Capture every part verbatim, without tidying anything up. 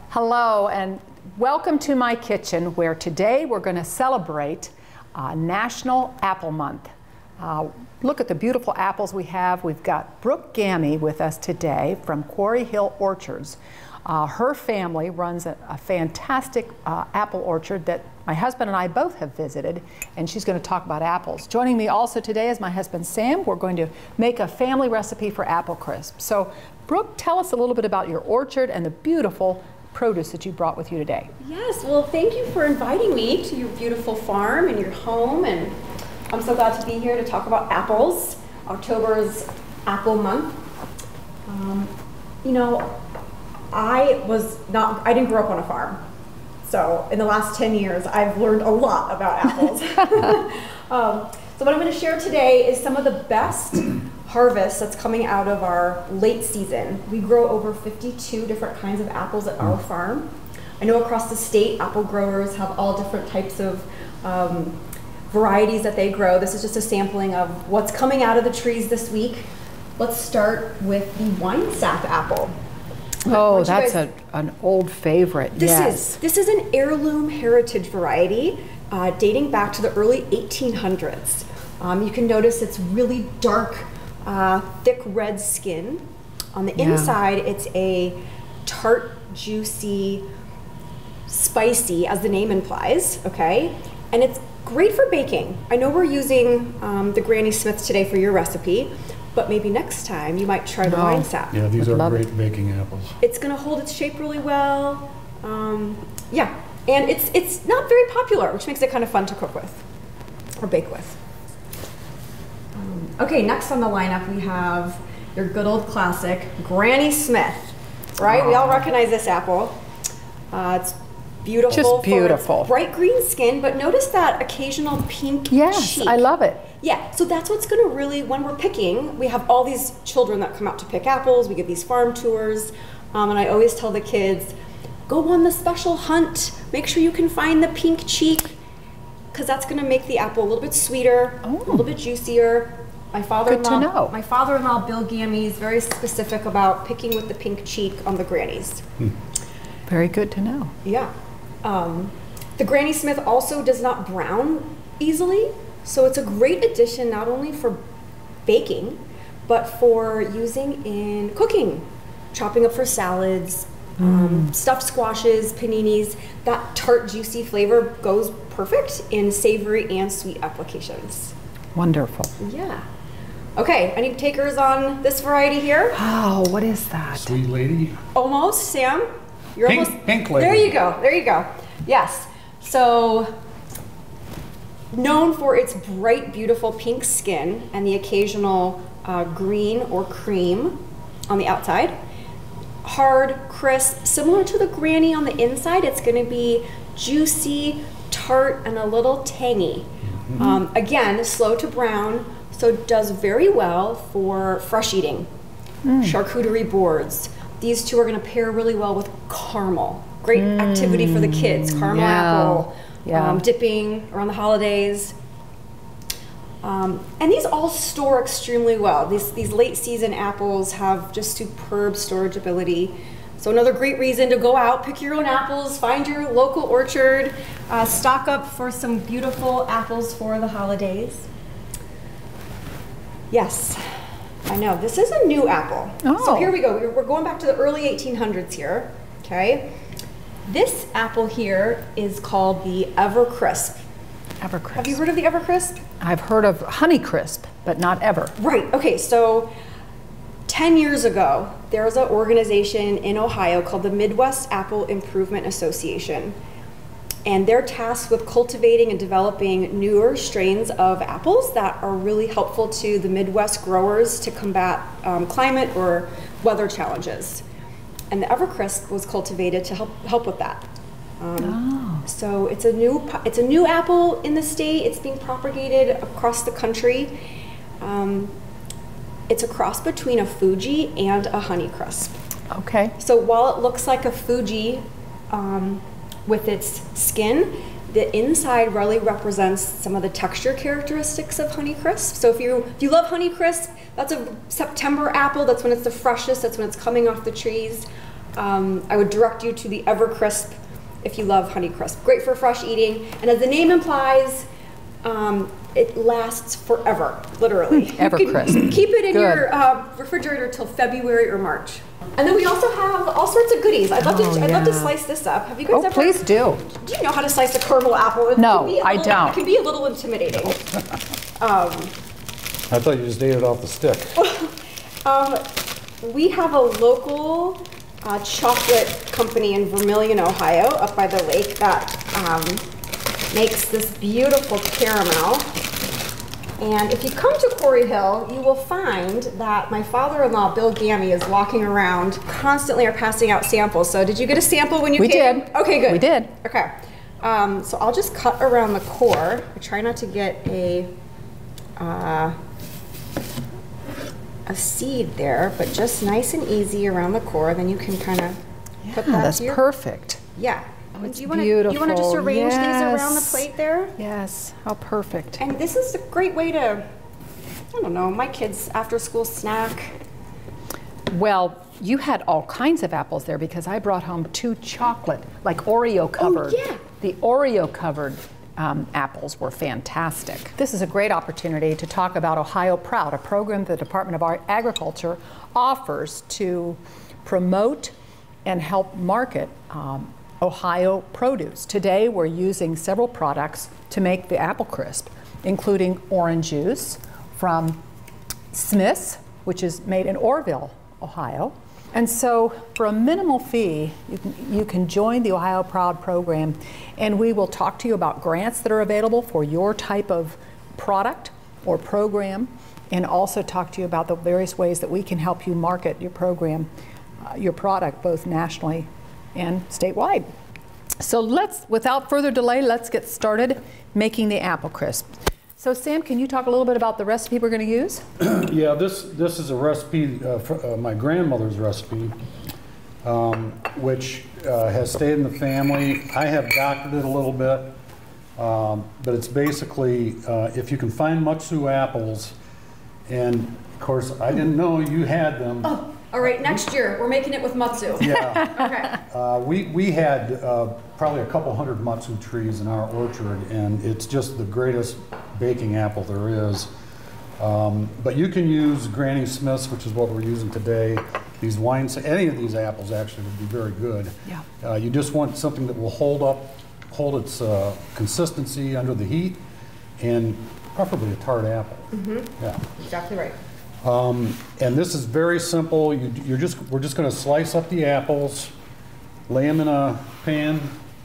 Hello and welcome to my kitchen, where today we're going to celebrate uh, National Apple Month. Uh, look at the beautiful apples we have. We've got Brooke Gammie with us today from Quarry Hill Orchards. Uh, her family runs a, a fantastic uh, apple orchard that my husband and I both have visited, and she's going to talk about apples. Joining me also today is my husband Sam. We're going to make a family recipe for apple crisp. So Brooke, tell us a little bit about your orchard and the beautiful produce that you brought with you today. Yes, well, thank you for inviting me to your beautiful farm and your home, and I'm so glad to be here to talk about apples. October's Apple Month. Um, you know, I was not, I didn't grow up on a farm. So in the last ten years, I've learned a lot about apples. um, so what I'm going to share today is some of the best harvest that's coming out of our late season. We grow over fifty-two different kinds of apples at our farm. I know across the state, apple growers have all different types of um, varieties that they grow. This is just a sampling of what's coming out of the trees this week. Let's start with the wine sap apple. Oh, that's a, an old favorite. This yes. is this is an heirloom heritage variety uh, dating back to the early eighteen hundreds. Um, you can notice it's really dark, uh, thick red skin. On the Yeah. inside, it's a tart, juicy, spicy, as the name implies. Okay, and it's great for baking. I know we're using um, the Granny Smith today for your recipe, but maybe next time you might try the No. wine sap. Yeah, these Would are love great it. baking apples. It's going to hold its shape really well. Um, yeah, and it's it's not very popular, which makes it kind of fun to cook with or bake with. Um, okay, next on the lineup we have your good old classic Granny Smith. Right, we all recognize this apple. Uh, it's beautiful. Just for its beautiful. bright green skin, but notice that occasional pink Yes, cheek. I love it. Yeah, so that's what's going to really, when we're picking, we have all these children that come out to pick apples. We give these farm tours, um, and I always tell the kids, go on the special hunt. Make sure you can find the pink cheek, because that's going to make the apple a little bit sweeter, Oh. a little bit juicier. My father-in-law, Good to know. my father-in-law, Bill Gammie, is very specific about picking with the pink cheek on the grannies. Very good to know. Yeah. Um, the Granny Smith also does not brown easily, so it's a great addition not only for baking, but for using in cooking, chopping up for salads, mm. um, stuffed squashes, paninis. That tart, juicy flavor goes perfect in savory and sweet applications. Wonderful. Yeah. Okay, any takers on this variety here? Oh, what is that? Sweet lady. Almost, Sam. You're Pink- almost pink lady. There you go. There you go. Yes. So, known for its bright, beautiful pink skin and the occasional uh, green or cream on the outside. Hard, crisp, similar to the Granny on the inside. It's going to be juicy, tart, and a little tangy. Mm-hmm. um, again, slow to brown, so it does very well for fresh eating. Mm. Charcuterie boards. These two are going to pair really well with caramel. Great mm. activity for the kids. Caramel Yeah. apple, Yeah. Um, dipping around the holidays. Um, and these all store extremely well. These, these late season apples have just superb storage ability. So another great reason to go out, pick your own apples, find your local orchard, uh, stock up for some beautiful apples for the holidays. Yes. I know, this is a new apple. Oh. So here we go, we're going back to the early eighteen hundreds here, okay? This apple here is called the Evercrisp. Evercrisp. Have you heard of the Evercrisp? I've heard of Honeycrisp, but not ever. Right, okay, so ten years ago, there was an organization in Ohio called the Midwest Apple Improvement Association. And they're tasked with cultivating and developing newer strains of apples that are really helpful to the Midwest growers to combat um, climate or weather challenges. And the Evercrisp was cultivated to help help with that. Um, oh. So it's a new it's a new apple in the state. It's being propagated across the country. Um, it's a cross between a Fuji and a Honeycrisp. Okay. So while it looks like a Fuji, um, with its skin, the inside really represents some of the texture characteristics of Honeycrisp. So if you if you love Honeycrisp, that's a September apple. That's when it's the freshest. That's when it's coming off the trees. um, I would direct you to the Evercrisp if you love Honeycrisp. Great for fresh eating, and as the name implies, um, it lasts forever, literally. Evercrisp. Keep it in Good. your uh, refrigerator till February or March. And then we also have all sorts of goodies. I'd love Oh, to. I'd love to yeah. slice this up. Have you guys Oh, ever? please do. Do you know how to slice a caramel apple? It No, can be a I little- don't. It can be a little intimidating. um, I thought you just ate it off the stick. um, we have a local uh, chocolate company in Vermilion, Ohio, up by the lake that um, makes this beautiful caramel. And if you come to Quarry Hill, you will find that my father-in-law, Bill Gammie, is walking around constantly or passing out samples. So did you get a sample when you We came? did. Okay, good. We did. Okay. Um, so I'll just cut around the core. I try not to get a uh, a seed there, but just nice and easy around the core. Then you can kind of Yeah, put that that's to your, perfect. Yeah. Oh, it's do you want to you want to just beautiful. arrange these around the Yes. plate there? Yes, how perfect. And this is a great way to, I don't know, my kids' after-school snack. Well, you had all kinds of apples there because I brought home two chocolate, like Oreo covered. Oh, yeah. The Oreo covered um, apples were fantastic. This is a great opportunity to talk about Ohio Proud, a program the Department of Ag- Agriculture offers to promote and help market um, Ohio produce. Today we're using several products to make the apple crisp, including orange juice from Smith's, which is made in Orrville, Ohio. And so for a minimal fee, you can, you can join the Ohio Proud program, and we will talk to you about grants that are available for your type of product or program, and also talk to you about the various ways that we can help you market your program, uh, your product, both nationally and statewide. So let's, without further delay, let's get started making the apple crisp. So Sam, can you talk a little bit about the recipe we're going to use? Yeah, this this is a recipe, uh, for, uh, my grandmother's recipe, um, which uh, has stayed in the family. I have doctored it a little bit, um, but it's basically, uh, if you can find Matsu apples, and of course I didn't know you had them. Oh, all right, next year, we're making it with Matsu. Yeah. Okay. Uh, we, we had uh, probably a couple hundred Matsu trees in our orchard, and it's just the greatest baking apple there is. Um, but you can use Granny Smith's, which is what we're using today. These wines, any of these apples actually would be very good. Yeah. Uh, you just want something that will hold up, hold its uh, consistency under the heat, and preferably a tart apple. Mm-hmm. Yeah. Exactly right. Um, and this is very simple. You, you're just, we're just going to slice up the apples, lay them in a pan.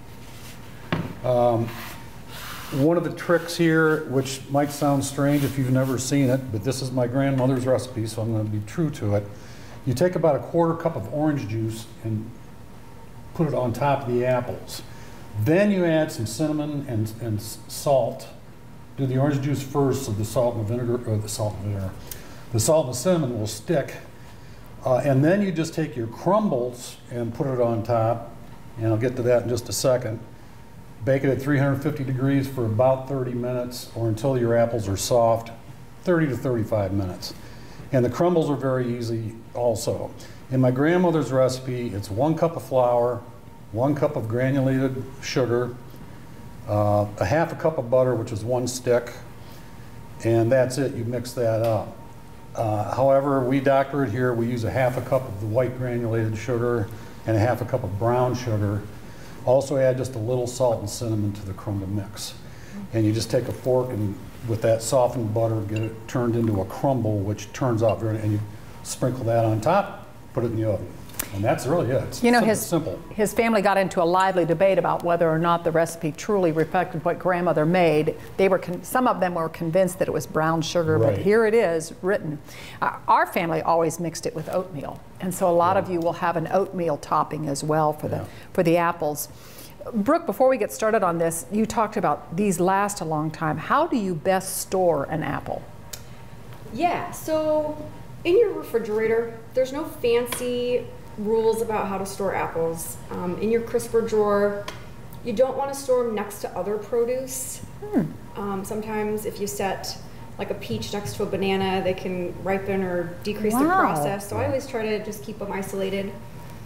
Um, one of the tricks here, which might sound strange if you've never seen it, but this is my grandmother's recipe, so I'm going to be true to it. You take about a quarter cup of orange juice and put it on top of the apples. Then you add some cinnamon and, and salt. Do the orange juice first, so the salt and the vinegar, or the salt and vinegar. The salt and the cinnamon will stick, uh, and then you just take your crumbles and put it on top, and I'll get to that in just a second. Bake it at three hundred fifty degrees for about thirty minutes, or until your apples are soft, thirty to thirty-five minutes. And the crumbles are very easy also. In my grandmother's recipe, it's one cup of flour, one cup of granulated sugar, uh, a half a cup of butter, which is one stick, and that's it. You mix that up. Uh, however, we doctor it here. We use a half a cup of the white granulated sugar and a half a cup of brown sugar. Also add just a little salt and cinnamon to the crumble mix. And you just take a fork and with that softened butter, get it turned into a crumble, which turns out very, and you sprinkle that on top, put it in the oven. And that's really it. It's You know, simple, his, simple. his family got into a lively debate about whether or not the recipe truly reflected what grandmother made. They were con some of them were convinced that it was brown sugar, Right. but here it is written. Uh, our family always mixed it with oatmeal, and so a lot Yeah. of you will have an oatmeal topping as well for the Yeah. for the apples. Brooke, before we get started on this, you talked about these last a long time. How do you best store an apple? Yeah, so in your refrigerator, there's no fancy rules about how to store apples. Um, in your crisper drawer, you don't want to store them next to other produce. Hmm. Um, sometimes if you set like a peach next to a banana, they can ripen or decrease the Wow. process. So I always try to just keep them isolated.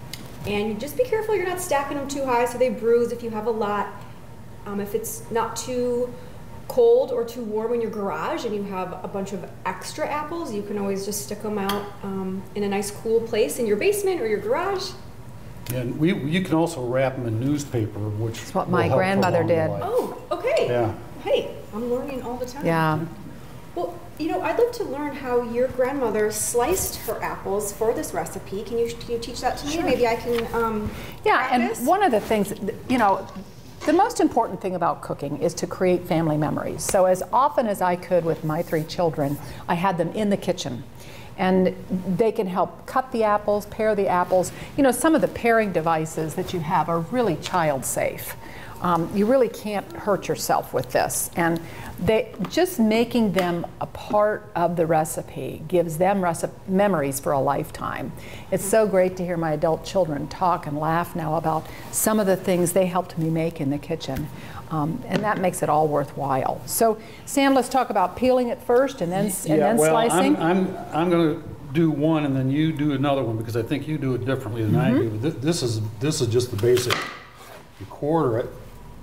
And you just be careful you're not stacking them too high so they bruise if you have a lot. Um, if it's not too cold or too warm in your garage and you have a bunch of extra apples, you can always just stick them out um, in a nice cool place in your basement or your garage. And we, you can also wrap them in newspaper, which That's what will my help grandmother prolong the did. life. Oh, okay. Yeah. Hey, I'm learning all the time. Yeah. Well, you know, I'd love to learn how your grandmother sliced her apples for this recipe. Can you, can you teach that to me? Sure. Maybe I can um, Yeah, practice? and one of the things, you know, the most important thing about cooking is to create family memories. So as often as I could with my three children, I had them in the kitchen. And they can help cut the apples, pare the apples. You know, some of the paring devices that you have are really child safe. Um, you really can't hurt yourself with this. And they, just making them a part of the recipe gives them reci memories for a lifetime. It's so great to hear my adult children talk and laugh now about some of the things they helped me make in the kitchen. Um, and that makes it all worthwhile. So, Sam, let's talk about peeling it first and then, and Yeah, then well, slicing. I'm, I'm, I'm going to do one and then you do another one because I think you do it differently than Mm-hmm. I do. This, this is this is just the basic. You quarter it,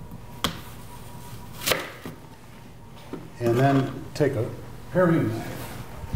and then take a paring knife.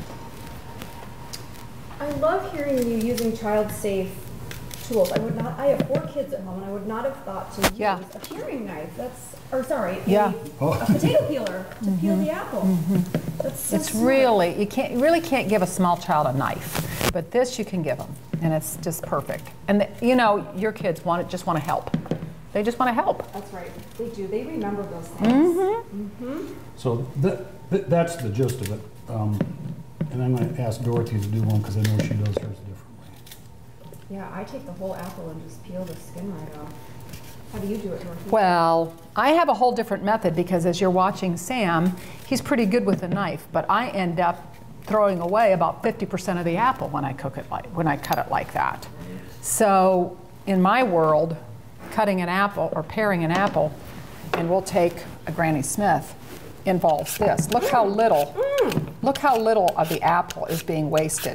I love hearing you using child-safe tools. I would not. I have four kids at home, and I would not have thought to use Yeah. a paring knife. That's, or sorry, a, Yeah. Oh. a potato peeler to peel the apple. That's so It's smart. really, you can't, you really can't give a small child a knife, but this you can give them, and it's just perfect. And the, you know, your kids want just want to help. They just want to help. That's right. They do. They remember those things. Mm-hmm. Mm-hmm. So th th that's the gist of it. Um, and I'm going to ask Dorothy to do one because I know she does hers differently. Yeah, I take the whole apple and just peel the skin right off. How do you do it, Dorothy? Well, I have a whole different method because as you're watching Sam, he's pretty good with a knife, but I end up throwing away about fifty percent of the apple when I cook it like, when I cut it like that. So in my world, cutting an apple or paring an apple, and we'll take a Granny Smith, involves this. Look how little, look how little of the apple is being wasted.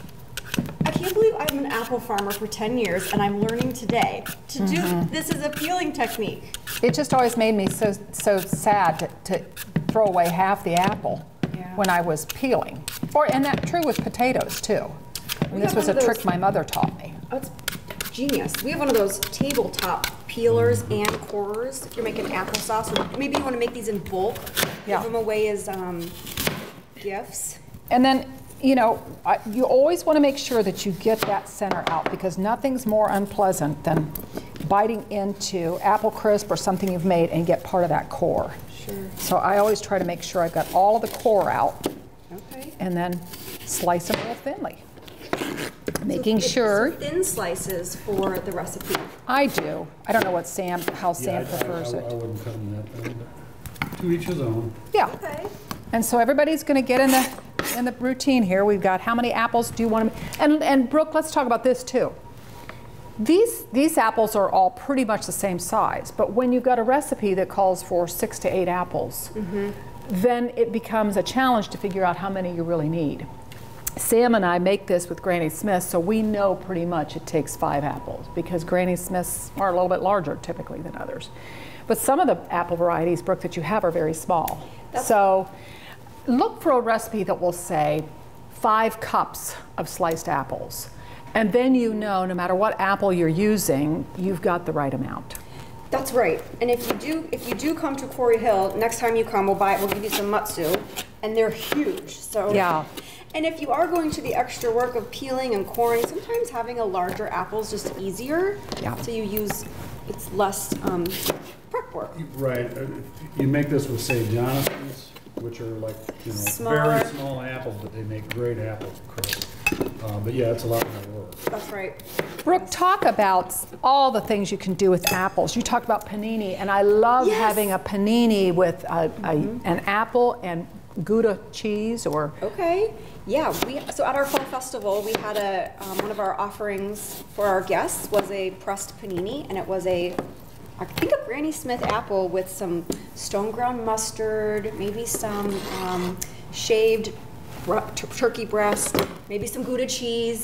I can't believe I'm an apple farmer for ten years and I'm learning today to do Mm-hmm. this is a peeling technique. It just always made me so, so sad to, to throw away half the apple Yeah. when I was peeling. Or, and that true with potatoes too. And We this have was a one of trick those- my mother taught me. Oh, it's genius. We have one of those tabletop peelers Mm-hmm. and corers if you're making applesauce, or maybe you want to make these in bulk, Yeah. give them away as um, gifts. And then, you know, I- you always want to make sure that you get that center out because nothing's more unpleasant than biting into apple crisp or something you've made and get part of that core. Sure. So I always try to make sure I've got all of the core out Okay. and then slice them real thinly. Making So sure, thin slices for the recipe. I do. I don't know what Sam, how Yeah, Sam I, prefers I, I, I it. wouldn't cut them that thin, but to each his own. Yeah. Okay. And so everybody's going to get in the in the routine here. We've got how many apples do you want to? And and Brooke, let's talk about this too. These these apples are all pretty much the same size, but when you've got a recipe that calls for six to eight apples, Mm-hmm. then it becomes a challenge to figure out how many you really need. Sam and I make this with Granny Smith, so we know pretty much it takes five apples because Granny Smiths are a little bit larger typically than others. But some of the apple varieties, Brooke, that you have are very small. That's so look for a recipe that will say five cups of sliced apples. And then you know no matter what apple you're using, you've got the right amount. That's right. And if you do, if you do come to Quarry Hill, next time you come, we'll buy it. We'll give you some mutsu, and they're huge. So Yeah. And if you are going to the extra work of peeling and coring, sometimes having a larger apple is just easier. Yeah. So you use, it's less um, prep work. Right. Uh, You make this with, say, Jonathan's, which are like, you know, Smaller. very small apples, but they make great apple crisp. Uh, but yeah, it's a lot more work. That's right. Brooke, talk about all the things you can do with apples. You talked about panini, and I love Yes. having a panini with a, a, an apple and Gouda cheese or Okay. Yeah. We so at our fall festival, we had a um, one of our offerings for our guests was a pressed panini, and it was a I think a Granny Smith apple with some stone ground mustard, maybe some um, shaved br- tur- turkey breast, maybe some Gouda cheese,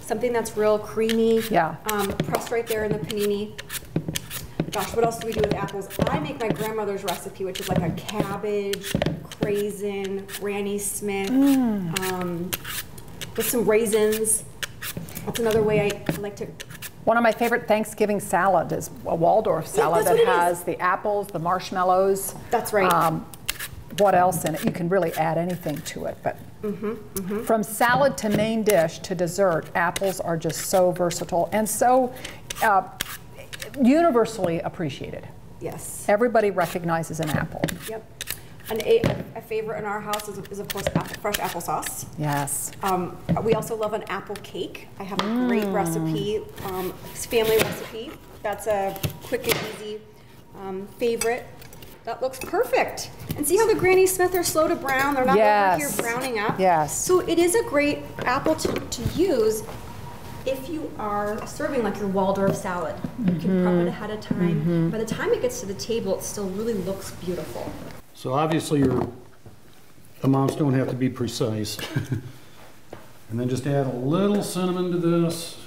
Something that's real creamy. Yeah. Um, pressed right there in the panini. Gosh, what else do we do with apples? I make my grandmother's recipe, which is like a cabbage, craisin, Granny Smith, mm. um, with some raisins. That's another way I like to. One of my favorite Thanksgiving salad is a Waldorf salad yeah, that has is. the apples, the marshmallows. That's right. Um, what else in it? You can really add anything to it, but mm-hmm, mm-hmm. from salad to main dish to dessert, apples are just so versatile and so uh, universally appreciated. Yes. Everybody recognizes an apple. Yep. An, a, a favorite in our house is, is of course, apple, fresh applesauce. Yes. Um, we also love an apple cake. I have a mm. great recipe, um, family recipe. That's a quick and easy um, favorite. That looks perfect. And see how the Granny Smith are slow to brown? They're not yes. over here browning up. Yes. So it is a great apple to, to use if you are serving like your Waldorf salad. Mm-hmm. You can prep it ahead of time. Mm-hmm. By the time it gets to the table, it still really looks beautiful. So obviously your amounts don't have to be precise. And then just add a little cinnamon to this.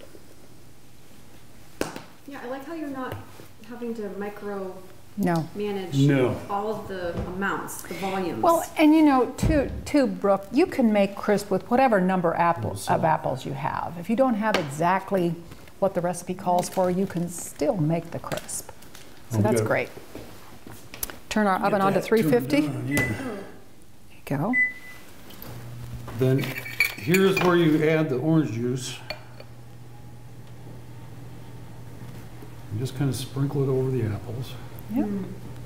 Yeah, I like how you're not having to micro no. manage no. all of the amounts, the volumes. Well, and you know, too, too, Brooke, you can make crisp with whatever number apples, of apples you have. If you don't have exactly what the recipe calls for, you can still make the crisp. So oh, that's good. great. Turn our oven on to three fifty. On, yeah. There you go. Then here's where you add the orange juice. You just kind of sprinkle it over the apples. Yep. Mm.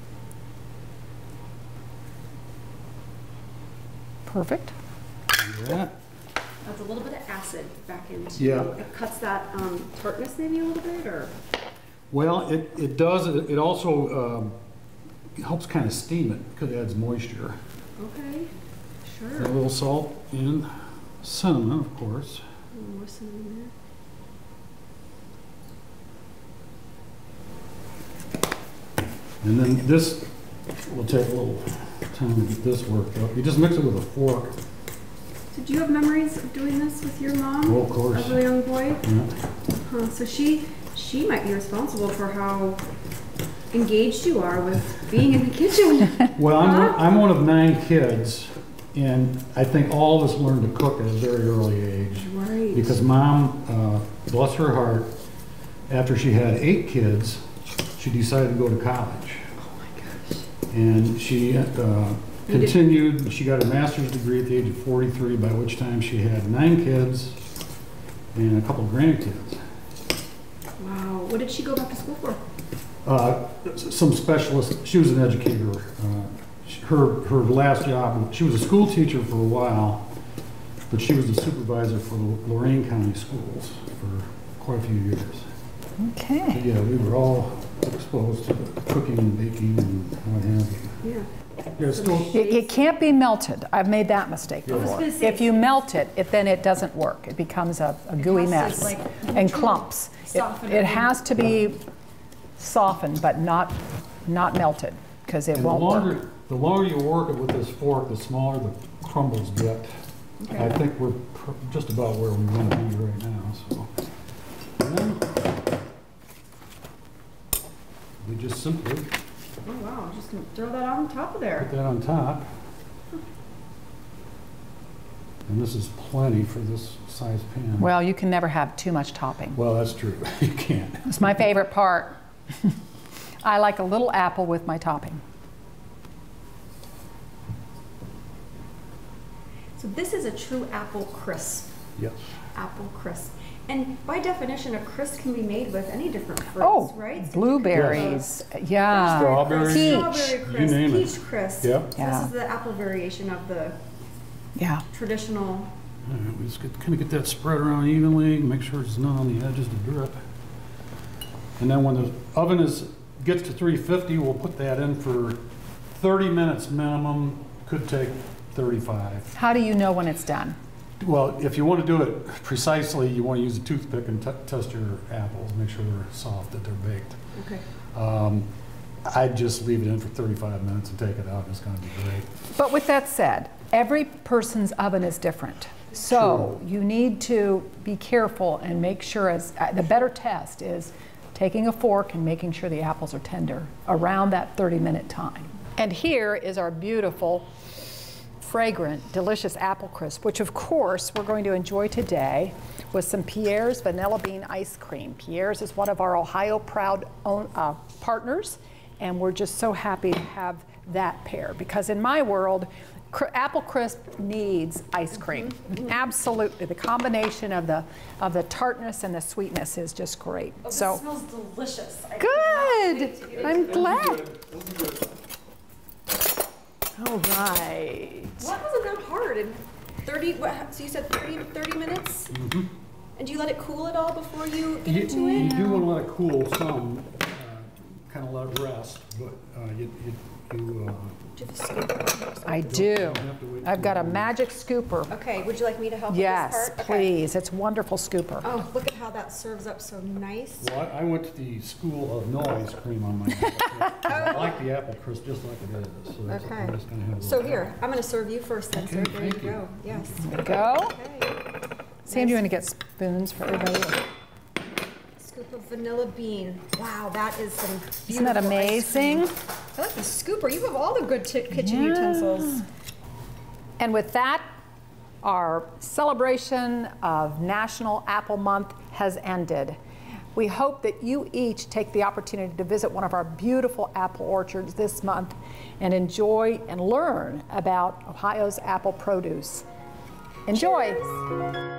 Perfect. Yeah. That's a little bit of acid back into. Yeah. It cuts that um, tartness maybe a little bit, or. Well, it it does. It, it also um, helps kind of steam it because it adds moisture. Okay. Sure. And a little salt and cinnamon, of course. A little more cinnamon there. And then this will take a little time to get this worked up. You just mix it with a fork. Did you have memories of doing this with your mom? Oh, of course. As a young boy? Yeah. Huh, so she she might be responsible for how engaged you are with being in the kitchen. Well, I'm, huh? I'm one of nine kids, and I think all of us learned to cook at a very early age. Right. Because Mom, uh, bless her heart, after she had eight kids, she decided to go to college. Oh my gosh. And she uh, continued. She got her master's degree at the age of forty-three, by which time she had nine kids and a couple of grandkids. Wow. What did she go back to school for? Uh, some specialist. She was an educator. Uh, her her last job, she was a school teacher for a while, but she was the supervisor for the Lorain County schools for quite a few years. Okay. But yeah, we were all exposed to cooking and baking and what have you. Yeah. Yeah, it's still, It, it can't be melted. I've made that mistake Yeah. before. say- If you melt it, it, then it doesn't work. It becomes a, a gooey has to, mess like, and clumps. It, soften it it in. has to be softened, but not not melted, because it and the won't longer work. the longer you work it with this fork, the smaller the crumbles get. Okay. I think we're pr just about where we want to be right now. So, and then we just simply Oh wow, just gonna throw that on top of there. put that on top. And this is plenty for this size pan. Well, you can never have too much topping. Well, that's true. You can't. It's my favorite part. I like a little apple with my topping. So this is a true apple crisp. Yes. Apple crisp. And by definition, a crisp can be made with any different fruits, Oh, right? So blueberries. Yeah. Strawberries. Peach. Strawberry crisp, You name it. peach crisp. Yep. So Yeah. This is the apple variation of the Yeah. traditional. All right, we just get, kind of get that spread around evenly, make sure there's none on the edges to drip. And then when the oven is gets to three fifty, we'll put that in for thirty minutes minimum. Could take thirty-five. How do you know when it's done? Well, if you want to do it precisely, you want to use a toothpick and t test your apples, make sure they're soft, that they're baked. Okay. Um, I'd just leave it in for thirty-five minutes and take it out, and it's going to be great. But with that said, every person's oven is different. So True. You need to be careful and make sure, as uh, the better test is taking a fork and making sure the apples are tender around that thirty minute time. And here is our beautiful, fragrant, delicious apple crisp, which of course we're going to enjoy today with some Pierre's Vanilla Bean Ice Cream. Pierre's is one of our Ohio Proud own, uh, partners, and we're just so happy to have that pair, because in my world, cr apple crisp needs ice cream. Mm-hmm. Absolutely, the combination of the of the tartness and the sweetness is just great. Oh, this so smells delicious. good. I'm glad. All right. Well, that wasn't that hard. And thirty. What, so you said thirty, thirty minutes. Mm-hmm. And do you let it cool at all before you get you, into you it? You do want to let it cool some, uh, kind of let it rest, but uh, you. you You, uh, do you have a scooper? I do. I've got a magic scooper. Okay, would you like me to help yes, with this part? please. Okay. It's a wonderful scooper. Oh, look at how that serves up so nice. Well, I, I went to the school of no ice cream on my apple crisp. I like the apple crisp just like it is. So okay. I'm just gonna have so here, I'm going to serve you first then, okay, sir. There you you. go. Yes. There you go. Okay. Sam, nice. do you want to get spoons for everybody? Scoop of vanilla bean. Wow, that is some beautiful Isn't that amazing? I like the scooper. You have all the good kitchen yeah. utensils. And with that, our celebration of National Apple Month has ended. We hope that you each take the opportunity to visit one of our beautiful apple orchards this month and enjoy and learn about Ohio's apple produce. Enjoy. Cheers.